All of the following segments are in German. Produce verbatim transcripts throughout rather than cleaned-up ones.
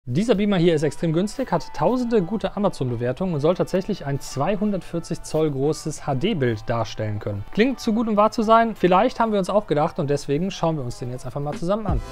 Dieser Beamer hier ist extrem günstig, hat tausende gute Amazon-Bewertungen und soll tatsächlich ein zweihundertvierzig Zoll großes H D-Bild darstellen können. Klingt zu gut, um wahr zu sein. Vielleicht haben wir uns auch gedacht und deswegen schauen wir uns den jetzt einfach mal zusammen an.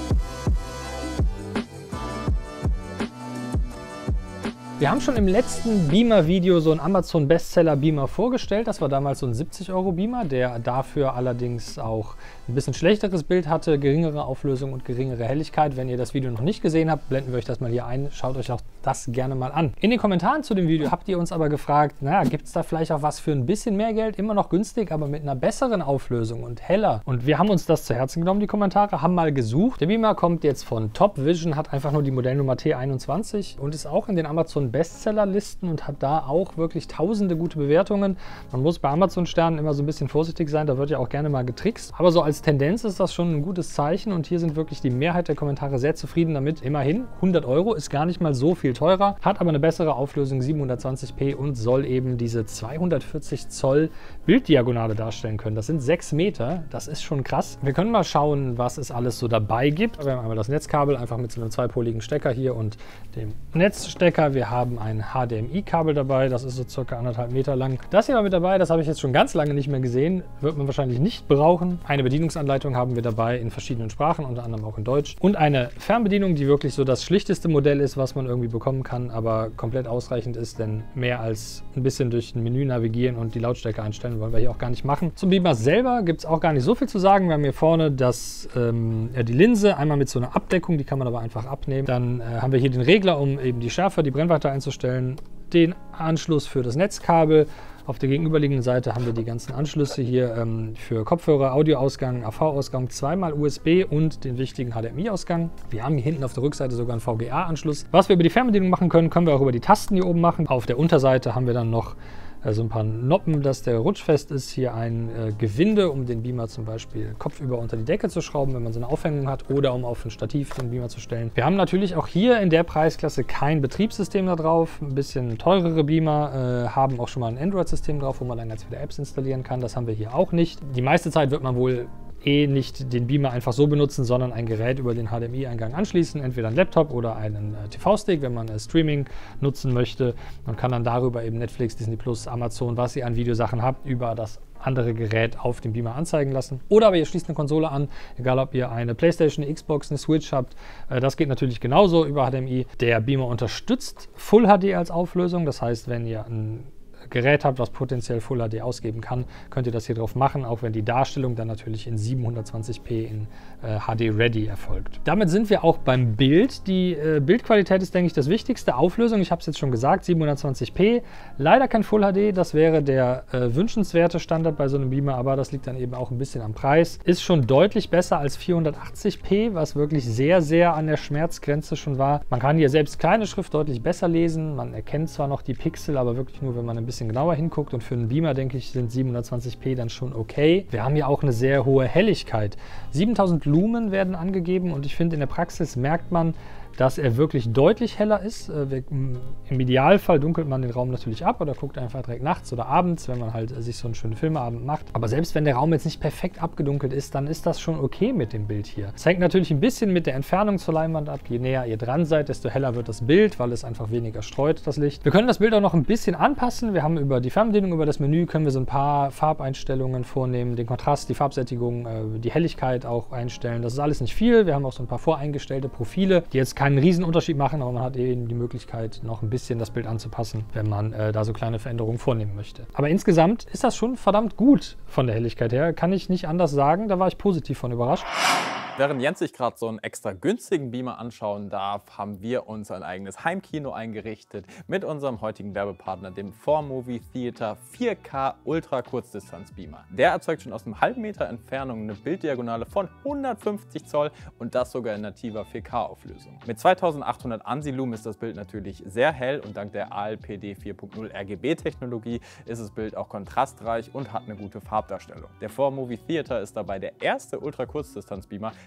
Wir haben schon im letzten Beamer-Video so einen Amazon-Bestseller-Beamer vorgestellt. Das war damals so ein siebzig Euro Beamer, der dafür allerdings auch ein bisschen schlechteres Bild hatte, geringere Auflösung und geringere Helligkeit. Wenn ihr das Video noch nicht gesehen habt, blenden wir euch das mal hier ein. Schaut euch auch das gerne mal an. In den Kommentaren zu dem Video habt ihr uns aber gefragt, naja, gibt es da vielleicht auch was für ein bisschen mehr Geld? Immer noch günstig, aber mit einer besseren Auflösung und heller. Und wir haben uns das zu Herzen genommen, die Kommentare, haben mal gesucht. Der Beamer kommt jetzt von Top Vision, hat einfach nur die Modellnummer T einundzwanzig und ist auch in den Amazon Bestsellerlisten und hat da auch wirklich tausende gute Bewertungen. Man muss bei Amazon-Sternen immer so ein bisschen vorsichtig sein, da wird ja auch gerne mal getrickst. Aber so als Tendenz ist das schon ein gutes Zeichen und hier sind wirklich die Mehrheit der Kommentare sehr zufrieden damit. Immerhin, hundert Euro ist gar nicht mal so viel teurer, hat aber eine bessere Auflösung, siebenhundertzwanzig p und soll eben diese zweihundertvierzig Zoll Bilddiagonale darstellen können. Das sind sechs Meter, das ist schon krass. Wir können mal schauen, was es alles so dabei gibt. Wir haben einmal das Netzkabel, einfach mit so einem zweipoligen Stecker hier und dem Netzstecker. Wir haben ein H D M I-Kabel dabei, das ist so circa anderthalb Meter lang. Das hier war mit dabei, das habe ich jetzt schon ganz lange nicht mehr gesehen, wird man wahrscheinlich nicht brauchen. Eine Bedienungsanleitung haben wir dabei in verschiedenen Sprachen, unter anderem auch in Deutsch. Und eine Fernbedienung, die wirklich so das schlichteste Modell ist, was man irgendwie bekommen kann, aber komplett ausreichend ist, denn mehr als ein bisschen durch ein Menü navigieren und die Lautstärke einstellen wollen wir hier auch gar nicht machen. Zum Beamer selber gibt es auch gar nicht so viel zu sagen. Wir haben hier vorne das, ähm, ja, die Linse, einmal mit so einer Abdeckung, die kann man aber einfach abnehmen. Dann äh, haben wir hier den Regler, um eben die Schärfe, die Brennweite einzustellen, den Anschluss für das Netzkabel. Auf der gegenüberliegenden Seite haben wir die ganzen Anschlüsse hier ähm, für Kopfhörer, Audioausgang, A V-Ausgang, zweimal U S B und den wichtigen H D M I-Ausgang. Wir haben hier hinten auf der Rückseite sogar einen V G A-Anschluss. Was wir über die Fernbedienung machen können, können wir auch über die Tasten hier oben machen. Auf der Unterseite haben wir dann noch äh, so ein paar Noppen, dass der rutschfest ist. Hier ein äh, Gewinde, um den Beamer zum Beispiel kopfüber unter die Decke zu schrauben, wenn man so eine Aufhängung hat, oder um auf ein Stativ den Beamer zu stellen. Wir haben natürlich auch hier in der Preisklasse kein Betriebssystem da drauf. Ein bisschen teurere Beamer äh, haben auch schon mal ein Android-System drauf, wo man dann ganz viele Apps installieren kann. Das haben wir hier auch nicht. Die meiste Zeit wird man wohl eh nicht den Beamer einfach so benutzen, sondern ein Gerät über den H D M I-Eingang anschließen, entweder ein Laptop oder einen äh, T V-Stick, wenn man äh, Streaming nutzen möchte. Man kann dann darüber eben Netflix, Disney Plus, Amazon, was ihr an Videosachen habt, über das andere Gerät auf dem Beamer anzeigen lassen. Oder aber ihr schließt eine Konsole an, egal ob ihr eine Playstation, eine Xbox, eine Switch habt. Äh, das geht natürlich genauso über H D M I. Der Beamer unterstützt Full H D als Auflösung, das heißt, wenn ihr ein Gerät habt, was potenziell Full H D ausgeben kann, könnt ihr das hier drauf machen, auch wenn die Darstellung dann natürlich in siebenhundertzwanzig p in äh, H D Ready erfolgt. Damit sind wir auch beim Bild. Die äh, Bildqualität ist, denke ich, das wichtigste. Auflösung, ich habe es jetzt schon gesagt, siebenhundertzwanzig p. Leider kein Full H D, das wäre der äh, wünschenswerte Standard bei so einem Beamer, aber das liegt dann eben auch ein bisschen am Preis. Ist schon deutlich besser als vierhundertachtzig p, was wirklich sehr, sehr an der Schmerzgrenze schon war. Man kann hier selbst kleine Schrift deutlich besser lesen. Man erkennt zwar noch die Pixel, aber wirklich nur, wenn man ein bisschen genauer hinguckt, und für einen Beamer, denke ich, sind siebenhundertzwanzig p dann schon okay. Wir haben hier auch eine sehr hohe Helligkeit. siebentausend Lumen werden angegeben und ich finde, in der Praxis merkt man, dass er wirklich deutlich heller ist. Im Idealfall dunkelt man den Raum natürlich ab oder guckt einfach direkt nachts oder abends, wenn man halt sich so einen schönen Filmeabend macht. Aber selbst wenn der Raum jetzt nicht perfekt abgedunkelt ist, dann ist das schon okay mit dem Bild hier. Es hängt natürlich ein bisschen mit der Entfernung zur Leinwand ab. Je näher ihr dran seid, desto heller wird das Bild, weil es einfach weniger streut, das Licht. Wir können das Bild auch noch ein bisschen anpassen. Wir haben über die Fernbedienung, über das Menü, können wir so ein paar Farbeinstellungen vornehmen, den Kontrast, die Farbsättigung, die Helligkeit auch einstellen. Das ist alles nicht viel. Wir haben auch so ein paar voreingestellte Profile, die jetzt keinen riesen Unterschied machen, aber man hat eben die Möglichkeit, noch ein bisschen das Bild anzupassen, wenn man äh, da so kleine Veränderungen vornehmen möchte. Aber insgesamt ist das schon verdammt gut von der Helligkeit her, kann ich nicht anders sagen, da war ich positiv von überrascht. Während Jens sich gerade so einen extra günstigen Beamer anschauen darf, haben wir uns ein eigenes Heimkino eingerichtet mit unserem heutigen Werbepartner, dem four Movie Theater vier K Ultra Kurzdistanz Beamer. Der erzeugt schon aus einem halben Meter Entfernung eine Bilddiagonale von hundertfünfzig Zoll und das sogar in nativer vier K Auflösung. Mit zweitausendachthundert ANSI-Lumen ist das Bild natürlich sehr hell und dank der A L P D vier Punkt null R G B-Technologie ist das Bild auch kontrastreich und hat eine gute Farbdarstellung. Der four Movie Theater ist dabei der erste Ultra Kurzdistanz Beamer,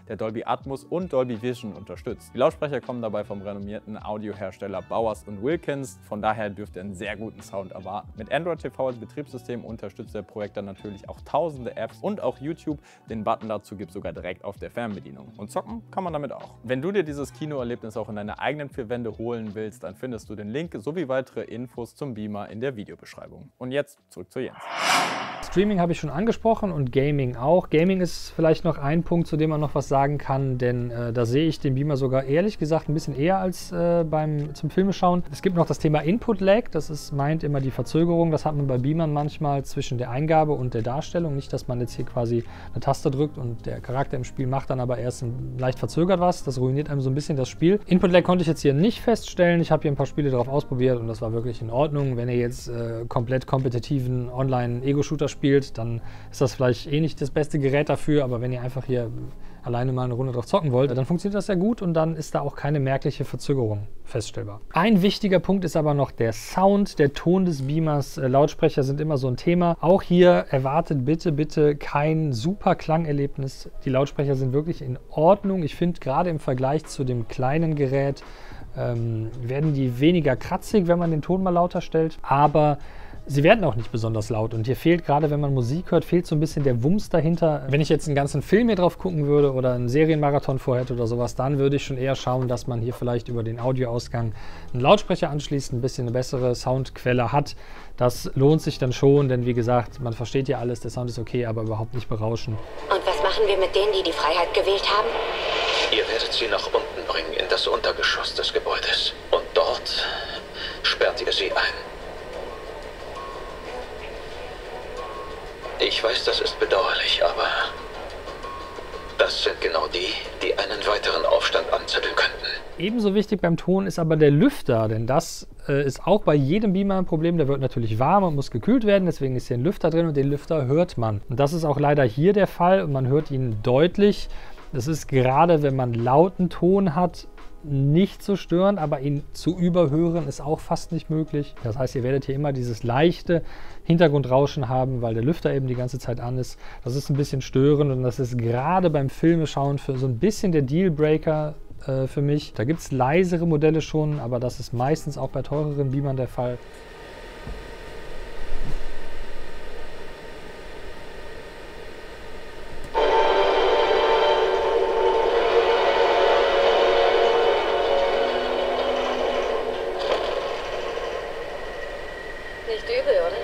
der Dolby Atmos und Dolby Vision unterstützt. Die Lautsprecher kommen dabei vom renommierten Audiohersteller Bowers und Wilkins, von daher dürft ihr einen sehr guten Sound erwarten. Mit Android T V als Betriebssystem unterstützt der Projektor natürlich auch tausende Apps und auch YouTube. Den Button dazu gibt es sogar direkt auf der Fernbedienung. Und zocken kann man damit auch. Wenn du dir dieses Kinoerlebnis auch in deine eigenen vier Wände holen willst, dann findest du den Link sowie weitere Infos zum Beamer in der Videobeschreibung. Und jetzt zurück zu Jens. Streaming habe ich schon angesprochen und Gaming auch. Gaming ist vielleicht noch ein Punkt, zu dem man noch was sagen kann, denn äh, da sehe ich den Beamer sogar ehrlich gesagt ein bisschen eher als äh, beim zum Filmeschauen. Es gibt noch das Thema Input Lag, das ist, meint immer die Verzögerung. Das hat man bei Beamern manchmal zwischen der Eingabe und der Darstellung. Nicht, dass man jetzt hier quasi eine Taste drückt und der Charakter im Spiel macht dann aber erst ein, leicht verzögert was. Das ruiniert einem so ein bisschen das Spiel. Input Lag konnte ich jetzt hier nicht feststellen. Ich habe hier ein paar Spiele drauf ausprobiert und das war wirklich in Ordnung. Wenn ihr jetzt äh, komplett kompetitiven Online-Ego-Shooter spielt, dann ist das vielleicht eh nicht das beste Gerät dafür, aber wenn ihr einfach hier alleine mal eine Runde drauf zocken wollt, dann funktioniert das sehr gut und dann ist da auch keine merkliche Verzögerung feststellbar. Ein wichtiger Punkt ist aber noch der Sound, der Ton des Beamers. Äh, Lautsprecher sind immer so ein Thema. Auch hier erwartet bitte, bitte kein super Klangerlebnis. Die Lautsprecher sind wirklich in Ordnung. Ich finde, gerade im Vergleich zu dem kleinen Gerät ähm, werden die weniger kratzig, wenn man den Ton mal lauter stellt, aber sie werden auch nicht besonders laut und hier fehlt, gerade wenn man Musik hört, fehlt so ein bisschen der Wumms dahinter. Wenn ich jetzt einen ganzen Film hier drauf gucken würde oder einen Serienmarathon vorhätte oder sowas, dann würde ich schon eher schauen, dass man hier vielleicht über den Audioausgang einen Lautsprecher anschließt, ein bisschen eine bessere Soundquelle hat. Das lohnt sich dann schon, denn wie gesagt, man versteht ja alles, der Sound ist okay, aber überhaupt nicht berauschend. Und was machen wir mit denen, die die Freiheit gewählt haben? Ihr werdet sie nach unten bringen, in das Untergeschoss des Gebäudes. Und dort sperrt ihr sie ein. Ich weiß, das ist bedauerlich, aber das sind genau die, die einen weiteren Aufstand anzetteln könnten. Ebenso wichtig beim Ton ist aber der Lüfter, denn das äh, ist auch bei jedem Beamer ein Problem. Der wird natürlich warm und muss gekühlt werden, deswegen ist hier ein Lüfter drin und den Lüfter hört man. Und das ist auch leider hier der Fall und man hört ihn deutlich. Das ist gerade, wenn man lauten Ton hat, nicht so störend, aber ihn zu überhören ist auch fast nicht möglich. Das heißt, ihr werdet hier immer dieses leichte Hintergrundrauschen haben, weil der Lüfter eben die ganze Zeit an ist. Das ist ein bisschen störend und das ist gerade beim Filmeschauen für so ein bisschen der Dealbreaker äh, für mich. Da gibt es leisere Modelle schon, aber das ist meistens auch bei teureren Beamern der Fall. Nicht übel, oder?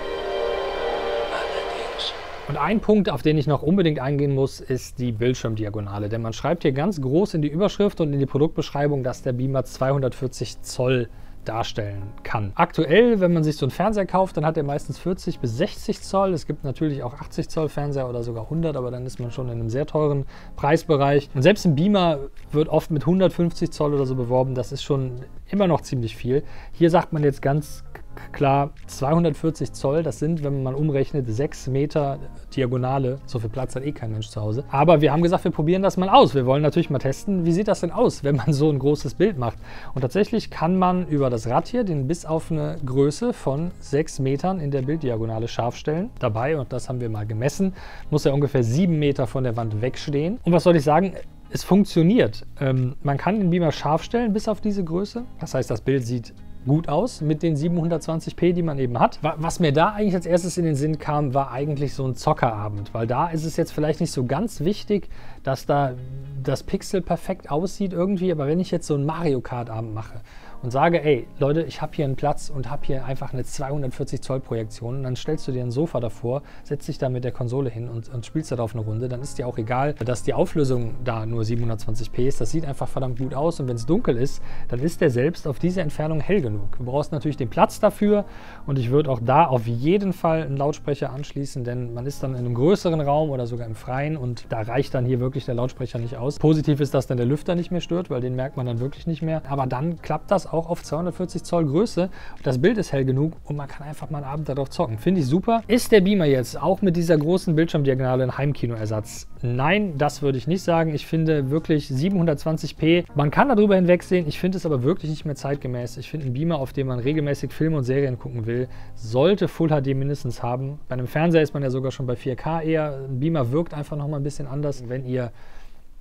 Allerdings. Und ein Punkt, auf den ich noch unbedingt eingehen muss, ist die Bildschirmdiagonale. Denn man schreibt hier ganz groß in die Überschrift und in die Produktbeschreibung, dass der Beamer zweihundertvierzig Zoll darstellen kann. Aktuell, wenn man sich so einen Fernseher kauft, dann hat er meistens vierzig bis sechzig Zoll. Es gibt natürlich auch achtzig Zoll Fernseher oder sogar hundert, aber dann ist man schon in einem sehr teuren Preisbereich. Und selbst im Beamer wird oft mit hundertfünfzig Zoll oder so beworben. Das ist schon immer noch ziemlich viel. Hier sagt man jetzt ganz klar, zweihundertvierzig Zoll, das sind, wenn man mal umrechnet, sechs Meter Diagonale. So viel Platz hat eh kein Mensch zu Hause. Aber wir haben gesagt, wir probieren das mal aus. Wir wollen natürlich mal testen, wie sieht das denn aus, wenn man so ein großes Bild macht. Und tatsächlich kann man über das Rad hier den bis auf eine Größe von sechs Metern in der Bilddiagonale scharf stellen. Dabei, und das haben wir mal gemessen, muss er ungefähr sieben Meter von der Wand wegstehen. Und was soll ich sagen? Es funktioniert. Ähm, man kann den Beamer scharf stellen bis auf diese Größe. Das heißt, das Bild sieht gut aus mit den siebenhundertzwanzig p, die man eben hat. Was mir da eigentlich als erstes in den Sinn kam, war eigentlich so ein Zockerabend, weil da ist es jetzt vielleicht nicht so ganz wichtig, dass da das Pixel perfekt aussieht irgendwie, aber wenn ich jetzt so einen Mario Kart Abend mache und sage, ey Leute, ich habe hier einen Platz und habe hier einfach eine zweihundertvierzig Zoll Projektion und dann stellst du dir ein Sofa davor, setzt dich da mit der Konsole hin und, und spielst darauf eine Runde, dann ist dir auch egal, dass die Auflösung da nur siebenhundertzwanzig p ist. Das sieht einfach verdammt gut aus und wenn es dunkel ist, dann ist der selbst auf diese Entfernung hell genug. Du brauchst natürlich den Platz dafür und ich würde auch da auf jeden Fall einen Lautsprecher anschließen, denn man ist dann in einem größeren Raum oder sogar im Freien und da reicht dann hier wirklich der Lautsprecher nicht aus. Positiv ist, dass dann der Lüfter nicht mehr stört, weil den merkt man dann wirklich nicht mehr, aber dann klappt das auch auf zweihundertvierzig Zoll Größe. Das Bild ist hell genug und man kann einfach mal einen Abend darauf zocken. Finde ich super. Ist der Beamer jetzt auch mit dieser großen Bildschirmdiagonale ein Heimkinoersatz? Nein, das würde ich nicht sagen. Ich finde wirklich siebenhundertzwanzig p, man kann darüber hinwegsehen. Ich finde es aber wirklich nicht mehr zeitgemäß. Ich finde, ein Beamer, auf dem man regelmäßig Filme und Serien gucken will, sollte Full H D mindestens haben. Bei einem Fernseher ist man ja sogar schon bei vier K eher. Ein Beamer wirkt einfach noch mal ein bisschen anders. Wenn ihr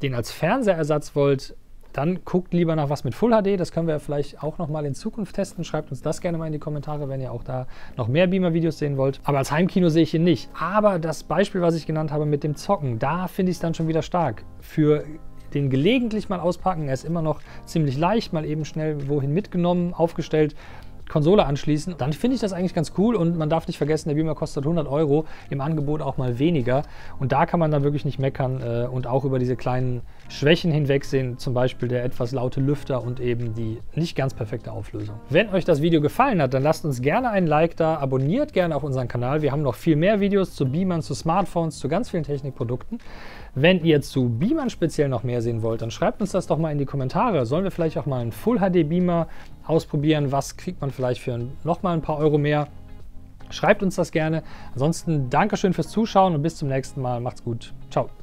den als Fernsehersatz wollt, dann guckt lieber nach was mit Full H D. Das können wir vielleicht auch noch mal in Zukunft testen. Schreibt uns das gerne mal in die Kommentare, wenn ihr auch da noch mehr Beamer-Videos sehen wollt. Aber als Heimkino sehe ich ihn nicht. Aber das Beispiel, was ich genannt habe mit dem Zocken, da finde ich es dann schon wieder stark. Für den gelegentlich mal auspacken, er ist immer noch ziemlich leicht, mal eben schnell wohin mitgenommen, aufgestellt, Konsole anschließen, dann finde ich das eigentlich ganz cool und man darf nicht vergessen, der Beamer kostet hundert Euro, im Angebot auch mal weniger und da kann man dann wirklich nicht meckern äh, und auch über diese kleinen Schwächen hinwegsehen, zum Beispiel der etwas laute Lüfter und eben die nicht ganz perfekte Auflösung. Wenn euch das Video gefallen hat, dann lasst uns gerne ein Like da, abonniert gerne auch unseren Kanal, wir haben noch viel mehr Videos zu Beamern, zu Smartphones, zu ganz vielen Technikprodukten. Wenn ihr zu Beamern speziell noch mehr sehen wollt, dann schreibt uns das doch mal in die Kommentare. Sollen wir vielleicht auch mal einen Full H D Beamer ausprobieren? Was kriegt man vielleicht für noch mal ein paar Euro mehr? Schreibt uns das gerne. Ansonsten Dankeschön fürs Zuschauen und bis zum nächsten Mal. Macht's gut. Ciao.